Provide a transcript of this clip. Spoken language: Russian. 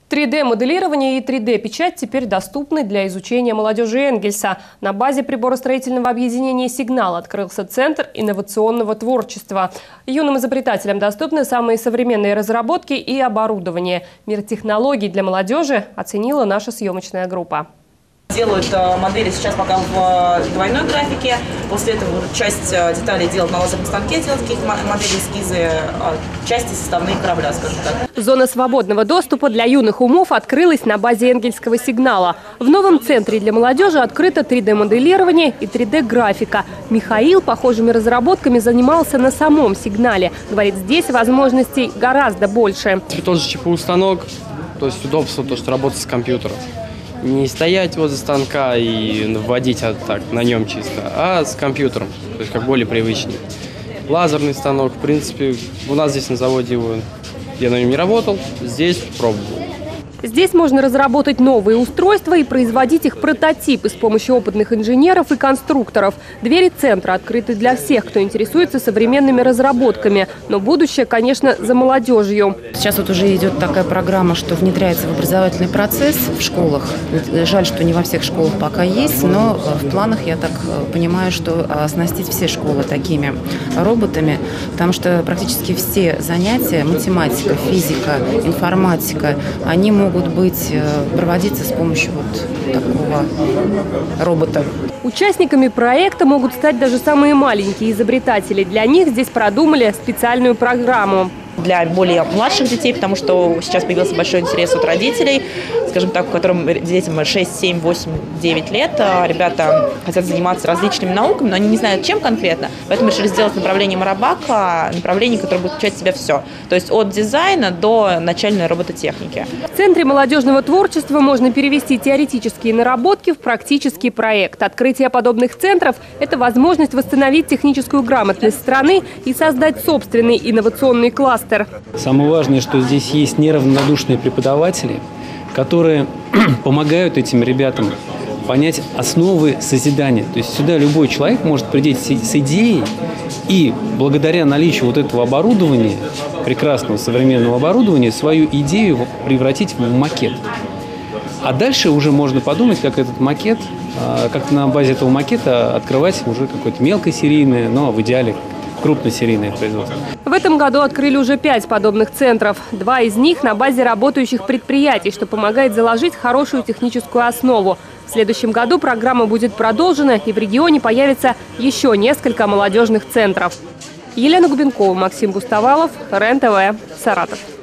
3D-моделирование и 3D-печать теперь доступны для изучения молодежи Энгельса. На базе приборостроительного объединения «Сигнал» открылся Центр инновационного творчества. Юным изобретателям доступны самые современные разработки и оборудование. Мир технологий для молодежи оценила наша съемочная группа. Делают модели сейчас пока в двойной графике. После этого часть деталей делают на лазерном станке, делают какие-то модели, эскизы, части составные корабля, скажем так. Зона свободного доступа для юных умов открылась на базе Энгельского «Сигнала». В новом центре для молодежи открыто 3D-моделирование и 3D-графика. Михаил похожими разработками занимался на самом «Сигнале». Говорит, здесь возможностей гораздо больше. Тот же ЧПУ-станок, то есть удобство, то, что работать с компьютером. Не стоять возле станка и вводить так на нем чисто, а с компьютером, то есть как более привычнее. Лазерный станок, в принципе, у нас здесь на заводе его, я на нем не работал, здесь пробовал. Здесь можно разработать новые устройства и производить их прототипы с помощью опытных инженеров и конструкторов. Двери центра открыты для всех, кто интересуется современными разработками. Но будущее, конечно, за молодежью. Сейчас вот уже идет такая программа, что внедряется в образовательный процесс в школах. Жаль, что не во всех школах пока есть, но в планах, я так понимаю, что оснастить все школы такими роботами, потому что практически все занятия, математика, физика, информатика, они могут проводиться с помощью вот такого робота. Участниками проекта могут стать даже самые маленькие изобретатели. Для них здесь продумали специальную программу. Для более младших детей, потому что сейчас появился большой интерес от родителей, скажем так, которым детям 6, 7, 8, 9 лет. Ребята хотят заниматься различными науками, но они не знают, чем конкретно. Поэтому решили сделать направление Марабака, направление, которое будет включать в себя все. То есть от дизайна до начальной робототехники. В Центре молодежного творчества можно перевести теоретические наработки в практический проект. Открытие подобных центров – это возможность восстановить техническую грамотность страны и создать собственный инновационный кластер. Самое важное, что здесь есть неравнодушные преподаватели, которые помогают этим ребятам понять основы созидания. То есть сюда любой человек может прийти с идеей и благодаря наличию вот этого оборудования, прекрасного современного оборудования, свою идею превратить в макет. А дальше уже можно подумать, как этот макет, как на базе этого макета открывать уже какое-то мелкосерийное, но в идеале крупносерийное производство. В этом году открыли уже 5 подобных центров. 2 из них на базе работающих предприятий, что помогает заложить хорошую техническую основу. В следующем году программа будет продолжена, и в регионе появится еще несколько молодежных центров. Елена Губенкова, Максим Густавалов, РЕН-ТВ, Саратов.